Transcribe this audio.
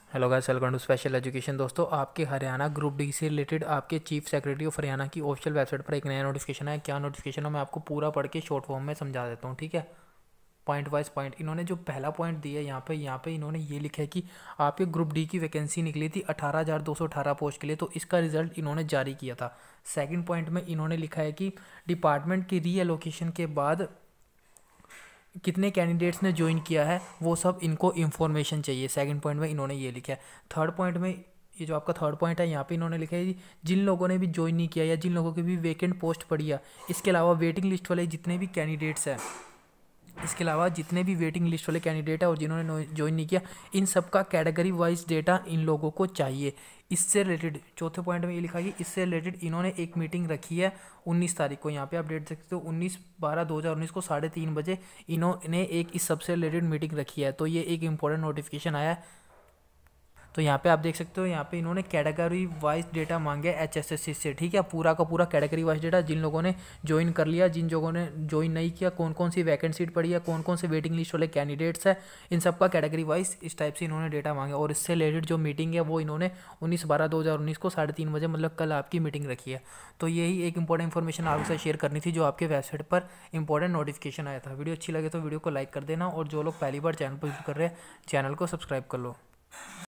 Hello guys, welcome to special education. दोस्तों, आपके Haryana group D से रिलेटेड आपके चीफ सेक्रेटरी ऑफ हरियाणा की ऑफिशियल वेबसाइट पर एक नया नोटिफिकेशन है। क्या नोटिफिकेशन है मैं आपको पूरा पढ़ के शॉर्ट फॉर्म में समझा देता हूँ, ठीक है। पॉइंट वाइज पॉइंट इन्होंने जो पहला पॉइंट दिया है यहाँ पे इन्होंने ये लिखा है कि आपके ग्रुप डी की वैकेंसी निकली थी 18,218 पोस्ट के लिए, तो इसका रिजल्ट इन्होंने जारी किया था। सेकंड पॉइंट में इन्होंने लिखा है कि डिपार्टमेंट की रीएलोकेशन के बाद कितने कैंडिडेट्स ने ज्वाइन किया है वो सब इनको इन्फॉर्मेशन चाहिए। सेकंड पॉइंट में इन्होंने ये लिखा है। थर्ड पॉइंट में, ये जो आपका थर्ड पॉइंट है यहाँ पे इन्होंने लिखा है कि जिन लोगों ने भी ज्वाइन नहीं किया या जिन लोगों की भी वेकेंट पोस्ट पड़ी है, इसके अलावा वेटिंग लिस्ट वाले जितने भी कैंडिडेट्स हैं, इसके अलावा जितने भी वेटिंग लिस्ट वाले कैंडिडेट है और जिन्होंने ज्वाइन नहीं किया, इन सब का कैटेगरी वाइज डेटा इन लोगों को चाहिए। इससे रिलेटेड चौथे पॉइंट में ये लिखा है कि इससे रिलेटेड इन्होंने एक मीटिंग रखी है 19 तारीख को। यहाँ पे आप डेट देख सकते हो, 19/12/2019 को 3:30 बजे इन्होंने एक इस सबसे रिलेटेड मीटिंग रखी है। तो ये एक इंपॉर्टेंट नोटिफिकेशन आया है। तो यहाँ पे आप देख सकते हो, यहाँ पे इन्होंने कैटेगरी वाइज डेटा मांगे HSSC से, ठीक है। पूरा का पूरा कैटेगरी वाइज डेटा, जिन लोगों ने ज्वाइन कर लिया, जिन लोगों ने ज्वाइन नहीं किया, कौन कौन सी वैकेंट सीट पड़ी है, कौन कौन से वेटिंग लिस्ट वाले कैंडिडेट्स हैं, इन सब का कैटेगरी वाइज इस टाइप से इन्होंने डेटा मांगे। और इससे रिलेटेड जो मीटिंग है वो इन्होंने 19/12/2019 को 3:30 बजे, मतलब कल आपकी मीटिंग रखी है। तो यही एक इंपॉर्टेंट इन्फॉर्मेशन आपके साथ शेयर करनी थी जो आपके वेबसाइट पर इंपॉर्टेंट नोटिफिकेशन आया था। वीडियो अच्छी लगे तो वीडियो को लाइक कर देना, और जो लोग पहली बार चैनल पर विजिट कर रहे हैं चैनल को सब्सक्राइब कर लो।